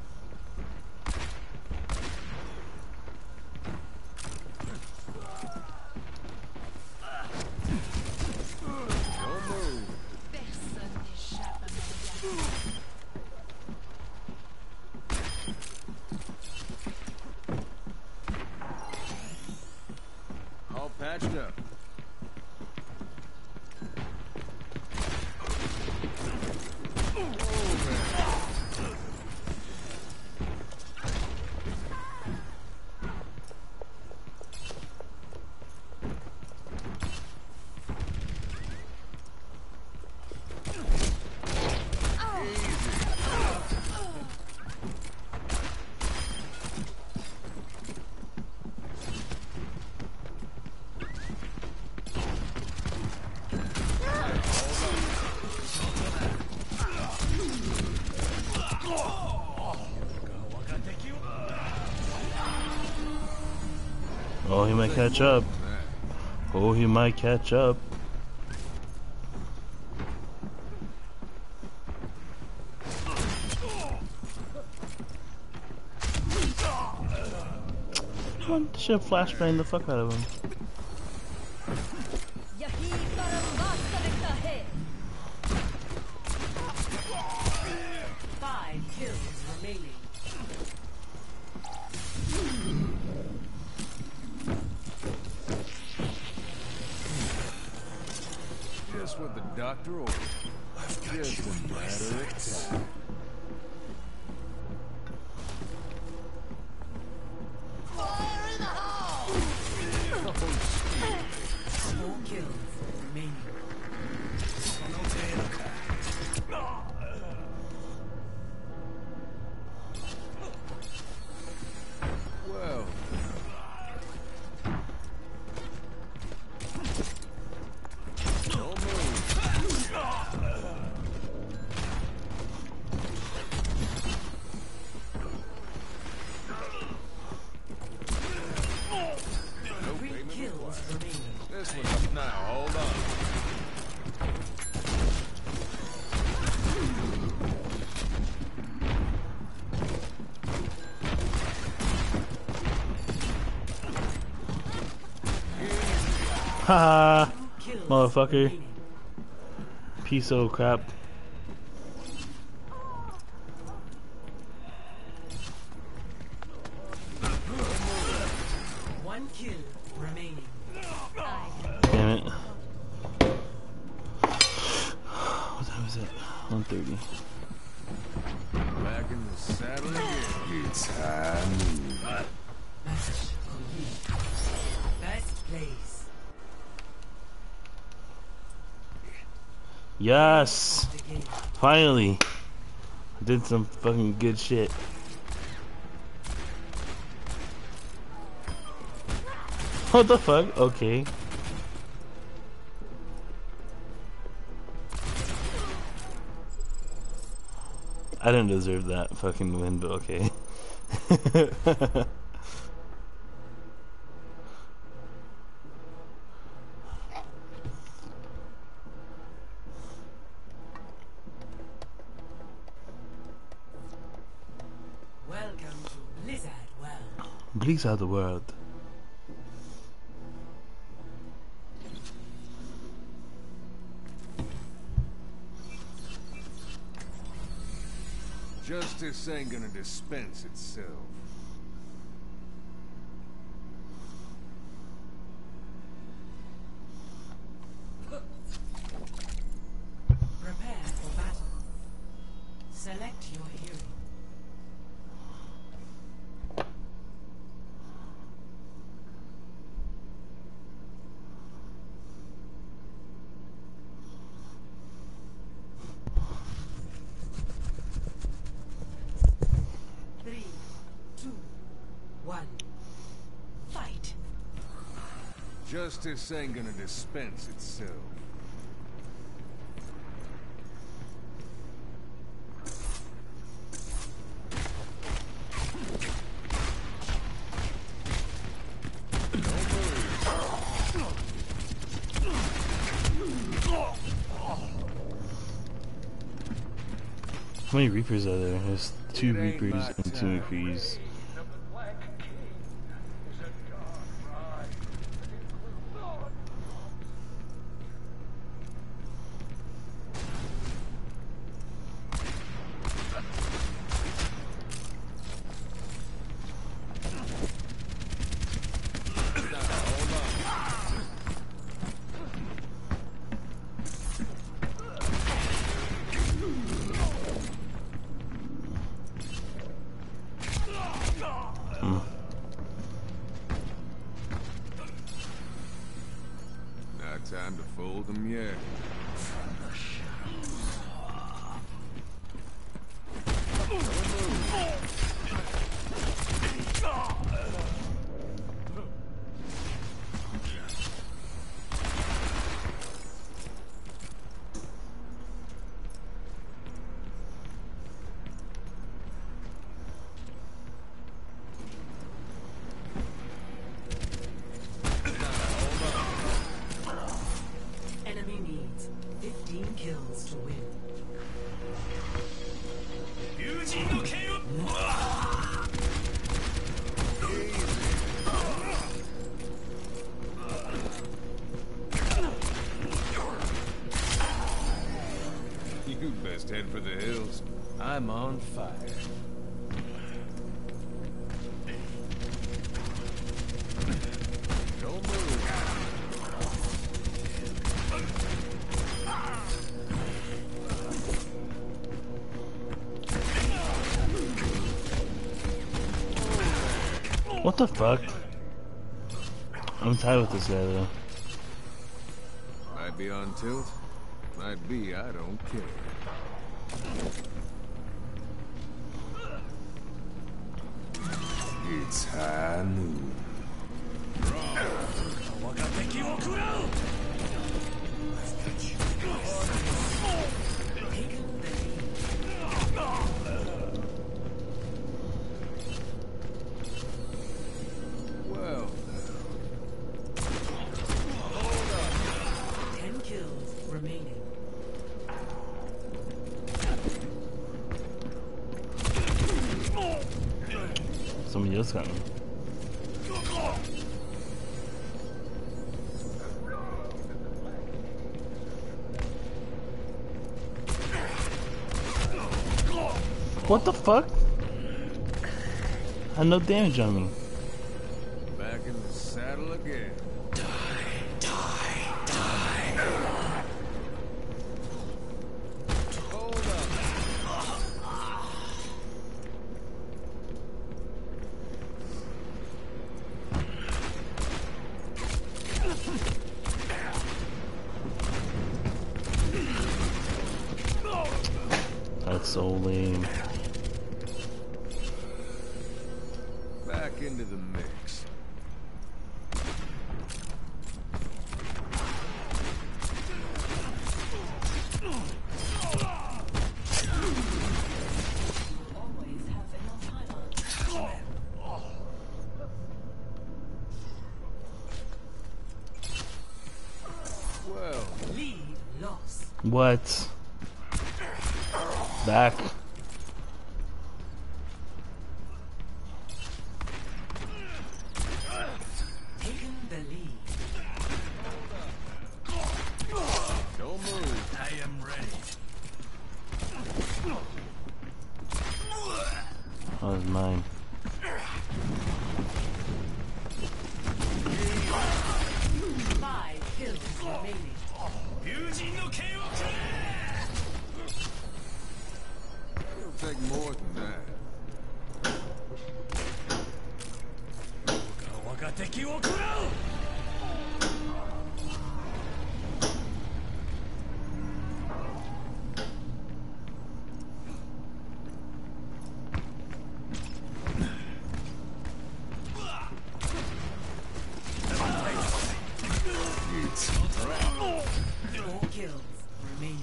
Don't move. All patched up. Oh, he might catch up. Oh, he might catch up. Come on, should flashbang the fuck out of him. Five kills remaining. Just what the doctor ordered. I've got Just you a in my matter of sights. time. Four kills remaining. Well, no move. Three kills remaining. This one's up now. Hold on. Haha, Kills motherfucker. remaining. Piece of crap. One kill remaining. Damn it. What time is it? 1:30. Back in the saddle again. It's time. Match complete. Best place. Yes! The game. Finally! I did some fucking good shit. What the fuck? Okay. I didn't deserve that fucking win, but okay. Welcome to Blizzard World. Blizzard World. Justice ain't gonna dispense itself. Prepare for battle. Select your hero. Three, two, one. Fight. Justice ain't gonna dispense itself. How many Reapers are there? There's 2 Reapers and 2 McCrees. Not time to fold them yet. to win. You best head for the hills. I'm on fire. Don't move. What the fuck? I'm tired with this guy though. Might be on tilt. Might be, I don't care. It's high noon. Well, 10 kills remaining. Somebody else got me. What the fuck? Had no damage on me. back in the saddle again. Hold up. That's so lame. Back into the mix. Always have enough time. Well, Lead lost. What? Back. Taken the lead. don't move. I am ready. That was mine. 5 kills remaining. It'll take more than that. It's 4 kills remaining.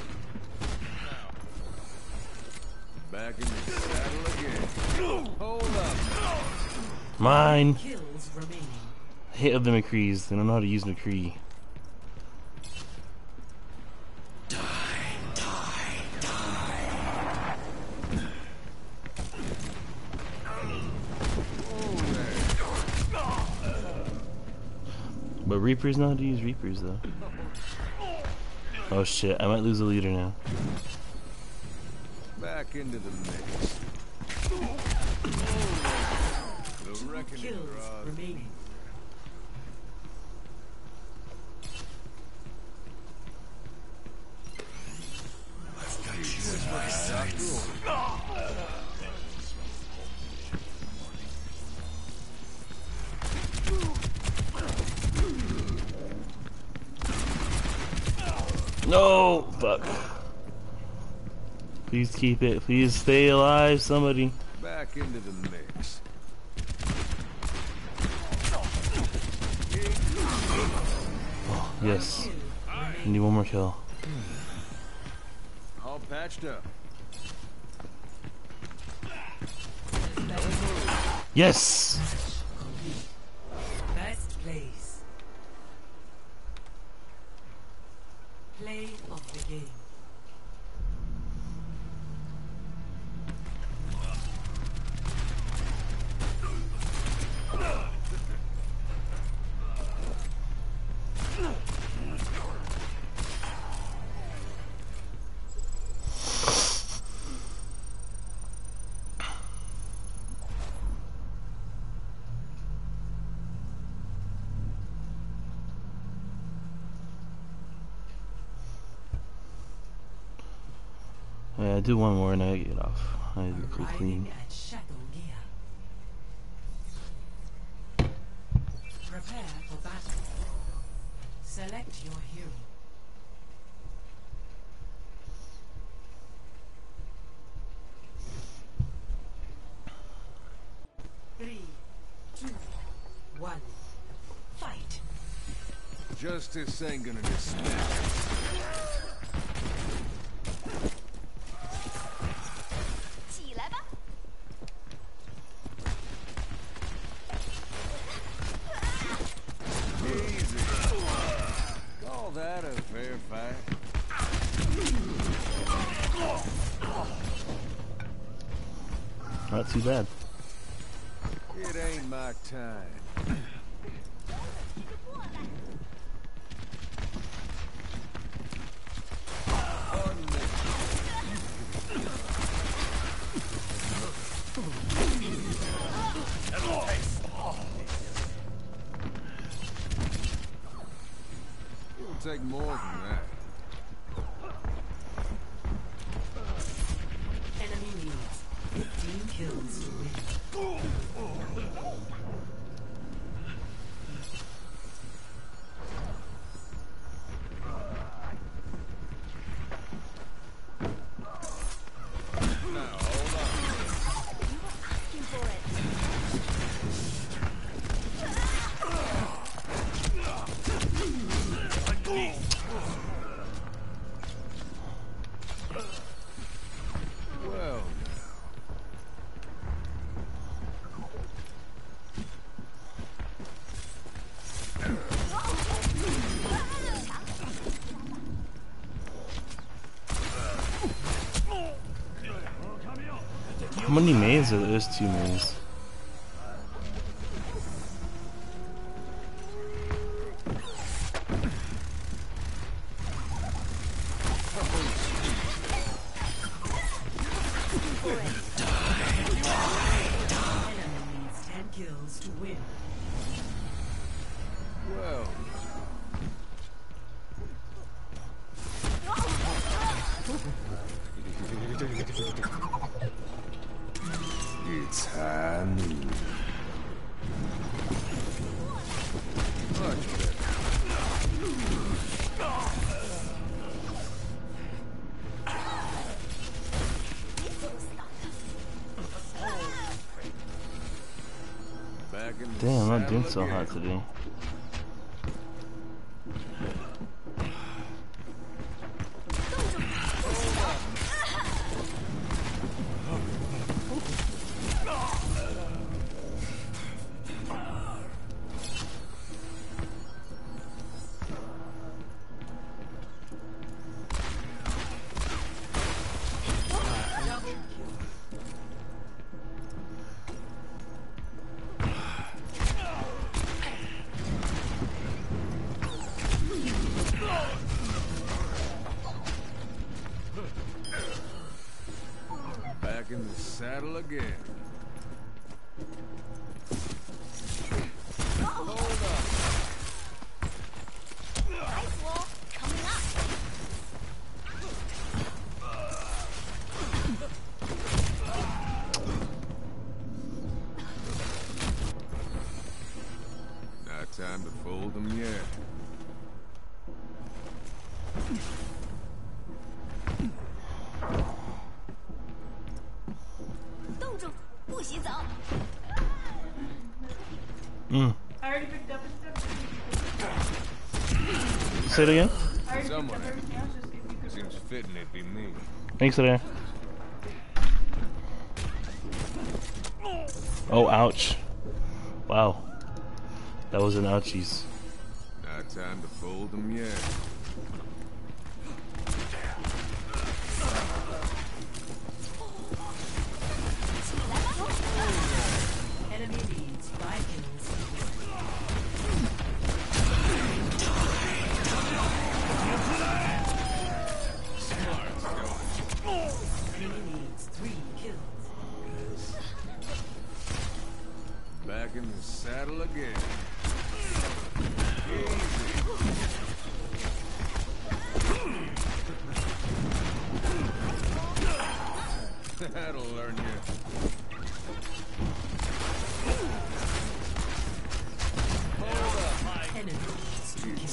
back in the saddle again. Hold up. Mine. Kills remaining. I hate of the McCrees. They don't know how to use McCree. But Reapers know how to use Reapers though. Oh shit, I might lose a leader now. Back into the mix. The reckoning Kills draws. remaining. No! Fuck. Please keep it. Please stay alive, somebody. Back into the mix. Yes. I need one more kill. All patched up. Yes! First place. Play of the game. Yeah, I do one more and I get off. I go clean. Arriving at Shadow Gear. Prepare for battle. Select your hero. Three, two, one, fight. Justice ain't gonna dismiss. Easy. Call that a fair fight. Not too bad. It ain't my time. It'll take more than that. Enemy needs 15 kills to win. Well, How many mains are there? There's 2 mains. Enemy needs 10 kills to win. well. It's high noon. Much better. Back in the Damn, I'm not doing saddle so again. hot today. Back in the saddle again. Hold up. Ice wall coming up. Not time to fold them yet. I already picked up Say it again? Someone seems fitting it'd be me. Thanks, there. Oh, ouch. Wow. That was an ouchies. Not time to fold them yet. Enemy needs 5 kills. Enemy needs 3 kills. Back in the saddle again. Easy. That'll learn you. Enemy stricken.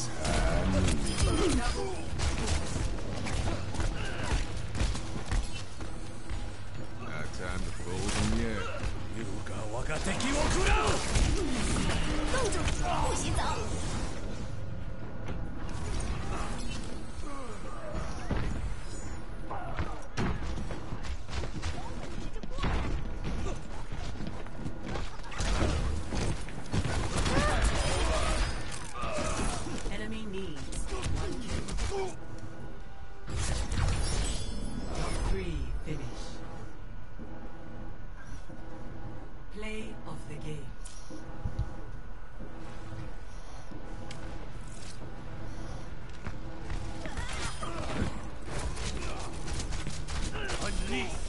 Not time to fold them yet. 優が我が敵を食らう。 公主，不许走！ Enemy needs one kill. Three finish. Play of the game. Unleash